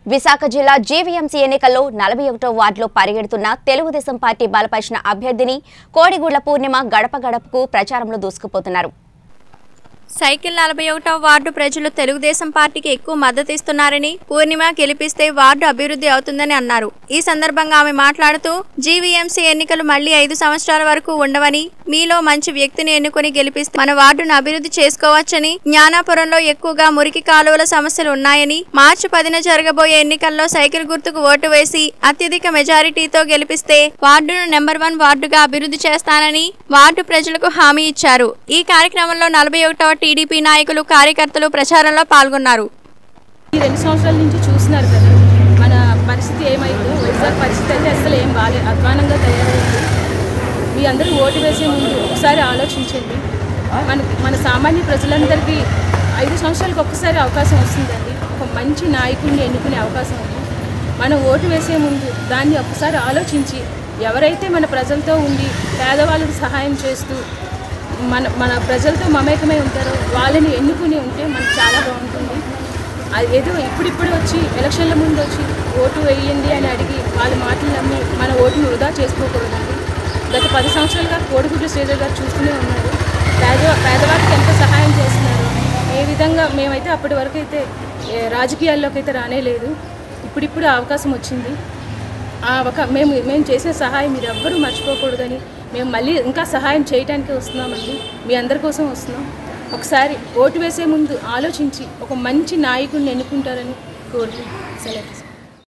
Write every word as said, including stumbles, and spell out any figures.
విశాఖ జిల్లా జీవీఎంసీ ఎన్నికల్లో నలభై ఒకటో వార్డులో పరిగెడుతున్న తెలుగుదేశం పార్టీ బలపరిచిన అభ్యర్థిని కోడిగుళ్ల పూర్ణిమ గడప గడపకు ప్రచారంలో దూసుకుపోతున్నారు. సైకిల్ నలభై ఒకటవ వార్డు ప్రజలు తెలుగుదేశం పార్టీకి ఎక్కువ మద్దతు ఇస్తున్నారని, పూర్ణిమ గెలిపిస్తే వార్డు అభివృద్ధి అవుతుందని అన్నారు. ఈ సందర్భంగా ఆమె మాట్లాడుతూ జీవీఎంసీ ఎన్నికలు మళ్లీ ఐదు సంవత్సరాల వరకు ఉండవని, మీలో మంచి వ్యక్తిని ఎన్నుకొని గెలిపిస్తే మన వార్డును అభివృద్ధి చేసుకోవచ్చని, జ్ఞానాపురంలో ఎక్కువగా మురికి కాలువల సమస్యలు ఉన్నాయని, మార్చి పదిన జరగబోయే ఎన్నికల్లో సైకిల్ గుర్తుకు ఓటు వేసి అత్యధిక మెజారిటీతో గెలిపిస్తే వార్డును నెంబర్ వన్ వార్డుగా అభివృద్ధి చేస్తానని వార్డు ప్రజలకు హామీ ఇచ్చారు. ఈ కార్యక్రమంలో నలభై ఒకటవ టీడీపీ నాయకులు, కార్యకర్తలు ప్రచారంలో పాల్గొన్నారు. ఈ రెండు సంవత్సరాల నుంచి చూస్తున్నారు కదా మన పరిస్థితి ఏమైందో. వైజాగ్ పరిస్థితి అయితే అసలు ఏం బాగాలేదు, అధ్వానంగా తయారైంది. మీ అందరూ ఓటు వేసే ముందు ఒకసారి ఆలోచించండి. మన మన సామాన్య ప్రజలందరికీ ఐదు సంవత్సరాలకు ఒక్కసారి అవకాశం వస్తుందండి. ఒక మంచి నాయకుడిని ఎన్నుకునే అవకాశం ఉంది. మనం ఓటు వేసే ముందు దాన్ని ఒకసారి ఆలోచించి ఎవరైతే మన ప్రజలతో ఉండి పేదవాళ్ళకు సహాయం చేస్తూ మన మన ప్రజలతో మమేకమై ఉంటారో వాళ్ళని ఎన్నుకుని ఉంటే మనకు చాలా బాగుంటుంది. అది ఏదో ఇప్పుడిప్పుడు వచ్చి ఎలక్షన్ల ముందు వచ్చి ఓటు వేయండి అని అడిగి వాళ్ళ మాటలు నమ్మి మన ఓటును వృధా చేసుకోకూడదండి. గత పది సంవత్సరాలుగా కోడిగుడ్ల శ్రీధర్ గారు చూస్తూనే ఉన్నారు. పేద పేదవాళ్ళకి ఎంత సహాయం చేస్తున్నారు. ఏ విధంగా మేమైతే అప్పటి వరకు అయితే రాజకీయాల్లోకి అయితే రానే లేదు. ఇప్పుడిప్పుడు అవకాశం వచ్చింది. ఒక మేము మేము చేసిన సహాయం మీరు ఎవ్వరూ మర్చిపోకూడదని మేము మళ్ళీ ఇంకా సహాయం చేయడానికి వస్తున్నామండి. మీ అందరి కోసం వస్తున్నాం. ఒకసారి ఓటు వేసే ముందు ఆలోచించి ఒక మంచి నాయకుడిని ఎన్నుకుంటారని కోరుకుంటున్నాను. సెలవు.